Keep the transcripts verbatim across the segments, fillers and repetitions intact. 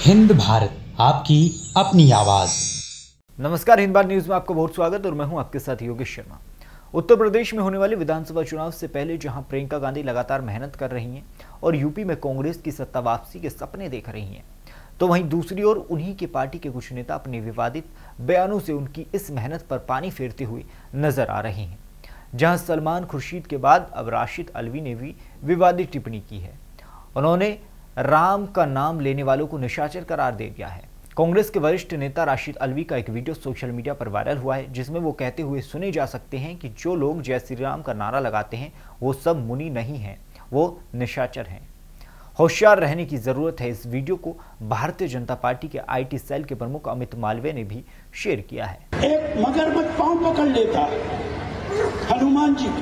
हिंद भारत, आपकी अपनी आवाज। नमस्कार, हिंद भारत न्यूज में आपका बहुत स्वागत और मैं हूं आपके साथ योगेश शर्मा। उत्तर प्रदेश में होने वाले विधानसभा चुनाव से पहले जहां प्रियंका गांधी लगातार मेहनत कर रही हैं और यूपी में कांग्रेस की सत्ता वापसी के सपने देख रही हैं, तो वहीं दूसरी ओर उन्हीं के पार्टी के कुछ नेता अपने विवादित बयानों से उनकी इस मेहनत पर पानी फेरते हुए नजर आ रहे हैं। जहां सलमान खुर्शीद के बाद अब राशिद अल्वी ने भी विवादित टिप्पणी की है। उन्होंने राम का नाम लेने वालों को निशाचर करार दे दिया है। कांग्रेस के वरिष्ठ नेता राशिद अल्वी का एक वीडियो सोशल मीडिया पर वायरल हुआ है, जिसमें वो कहते हुए सुने जा सकते हैं कि जो लोग जय श्री राम का नारा लगाते हैं वो सब मुनि नहीं हैं, वो निशाचर हैं। होशियार रहने की जरूरत है। इस वीडियो को भारतीय जनता पार्टी के आईटी सेल के प्रमुख अमित मालवीय ने भी शेयर किया है। एक मगरमच्छ पांव पकड़ लेता हनुमान जी,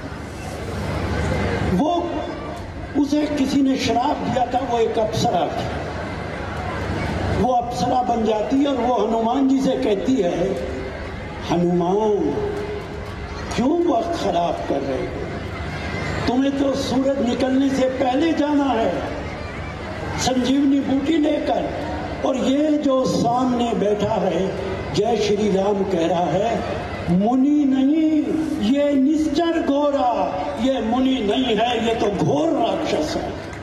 वो उसे किसी ने श्राप दिया था, वो एक अप्सरा थी, वो अप्सरा बन जाती है और वो हनुमान जी से कहती है, हनुमान क्यों वक्त खराब कर रहे हो, तुम्हें तो सूरज निकलने से पहले जाना है संजीवनी बूटी लेकर, और ये जो सामने बैठा है जय श्री राम कह रहा है, मुनि नहीं, ये निश्चर गोरा, ये मुनि नहीं है, ये तो घोर राक्षस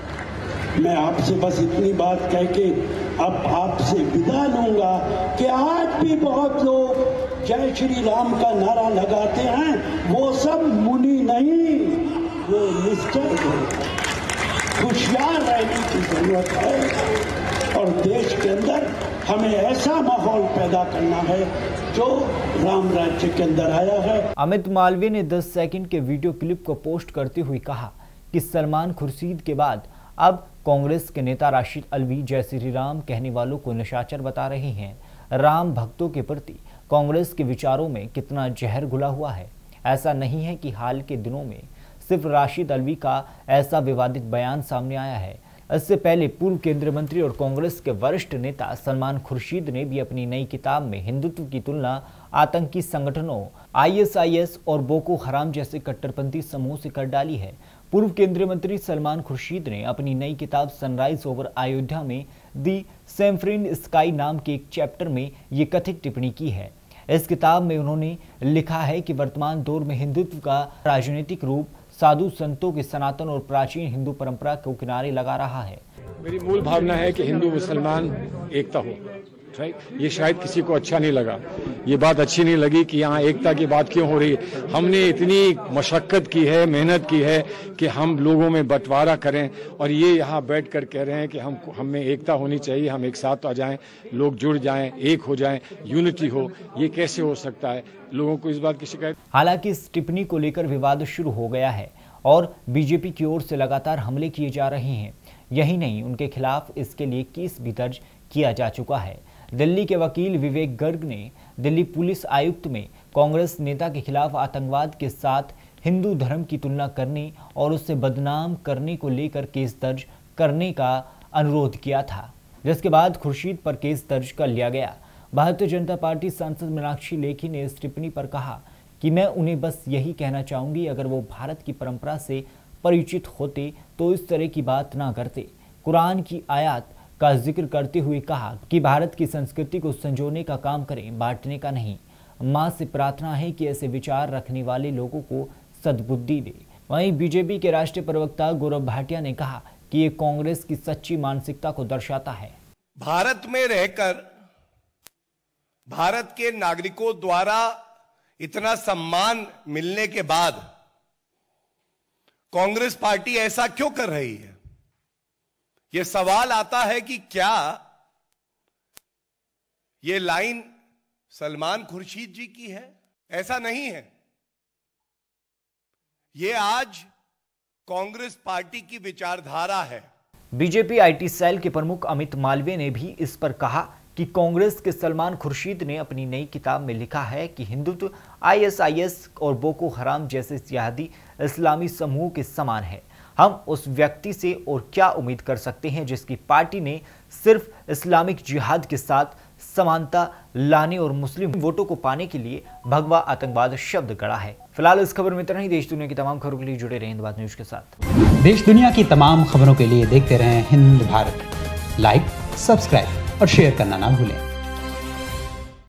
है। मैं आपसे बस इतनी बात कह के अब आपसे विदा लूंगा कि आज भी बहुत लोग जय श्री राम का नारा लगाते हैं, वो सब मुनि नहीं, वो निश्चर गोरा। होशियार रहने की जरूरत है और देश के अंदर हमें ऐसा माहौल पैदा करना है जो राम राज्य के अंदर आया है। अमित मालवीय ने दस सेकंड के वीडियो क्लिप को पोस्ट करते हुए कहा कि सलमान खुर्शीद के बाद अब कांग्रेस के नेता राशिद अल्वी जय श्री राम कहने वालों को निशाचर बता रहे हैं। राम भक्तों के प्रति कांग्रेस के विचारों में कितना जहर घुला हुआ है। ऐसा नहीं है कि हाल के दिनों में सिर्फ राशिद अल्वी का ऐसा विवादित बयान सामने आया है। इससे पहले पूर्व केंद्रीय मंत्री और कांग्रेस के वरिष्ठ नेता सलमान खुर्शीद ने भी अपनी नई किताब में हिंदुत्व की तुलना आतंकी संगठनों आई एस आई एस और बोको हराम जैसे कट्टरपंथी समूह से कर डाली है। पूर्व केंद्रीय मंत्री सलमान खुर्शीद ने अपनी नई किताब सनराइज ओवर अयोध्या में दी सैफरन स्काई नाम के एक चैप्टर में ये कथित टिप्पणी की है। इस किताब में उन्होंने लिखा है कि वर्तमान दौर में हिंदुत्व का राजनीतिक रूप साधु संतों की सनातन और प्राचीन हिंदू परंपरा को किनारे लगा रहा है। मेरी मूल भावना है कि हिंदू मुसलमान एकता हो, राइट। ये शायद किसी को अच्छा नहीं लगा, ये बात अच्छी नहीं लगी कि यहाँ एकता की बात क्यों हो रही है। हमने इतनी मशक्कत की है, मेहनत की है कि हम लोगों में बंटवारा करें, और ये यहाँ बैठ कर कह रहे हैं कि हम हमें एकता होनी चाहिए, हम एक साथ आ जाएं, लोग जुड़ जाएं, एक हो जाएं, यूनिटी हो। ये कैसे हो सकता है? लोगों को इस बात की शिकायत। हालांकि इस टिप्पणी को लेकर विवाद शुरू हो गया है और बीजेपी की ओर से लगातार हमले किए जा रहे हैं। यही नहीं, उनके खिलाफ इसके लिए केस भी दर्ज किया जा चुका है। दिल्ली के वकील विवेक गर्ग ने दिल्ली पुलिस आयुक्त में कांग्रेस नेता के खिलाफ आतंकवाद के साथ हिंदू धर्म की तुलना करने और उससे बदनाम करने को लेकर केस दर्ज करने का अनुरोध किया था, जिसके बाद खुर्शीद पर केस दर्ज कर लिया गया। भारतीय जनता पार्टी सांसद मीनाक्षी लेखी ने इस टिप्पणी पर कहा कि मैं उन्हें बस यही कहना चाहूंगी, अगर वो भारत की परंपरा से परिचित होते तो इस तरह की बात ना करते। कुरान की आयत का जिक्र करते हुए कहा कि भारत की संस्कृति को संजोने का काम करें, बांटने का नहीं। मां से प्रार्थना है कि ऐसे विचार रखने वाले लोगों को सद्बुद्धि दे। वहीं बीजेपी के राष्ट्रीय प्रवक्ता गौरव भाटिया ने कहा कि ये कांग्रेस की सच्ची मानसिकता को दर्शाता है। भारत में रहकर भारत के नागरिकों द्वारा इतना सम्मान मिलने के बाद कांग्रेस पार्टी ऐसा क्यों कर रही है? यह सवाल आता है कि क्या यह लाइन सलमान खुर्शीद जी की है? ऐसा नहीं है। यह आज कांग्रेस पार्टी की विचारधारा है। बीजेपी आईटी सेल के प्रमुख अमित मालवीय ने भी इस पर कहा कि कांग्रेस के सलमान खुर्शीद ने अपनी नई किताब में लिखा है कि Hindutva I S I S और बोको हराम जैसे जिहादी इस्लामी समूह के समान है। हम उस व्यक्ति से और क्या उम्मीद कर सकते हैं जिसकी पार्टी ने सिर्फ इस्लामिक जिहाद के साथ समानता लाने और मुस्लिम वोटों को पाने के लिए भगवा आतंकवाद शब्द गढ़ा है। फिलहाल इस खबर में इतना ही। देश दुनिया की तमाम खबरों के लिए जुड़े रहें हिंद भारत न्यूज के साथ। देश दुनिया की तमाम खबरों के लिए देखते रहें हिंद भारत। लाइक, सब्सक्राइब और शेयर करना ना भूलें।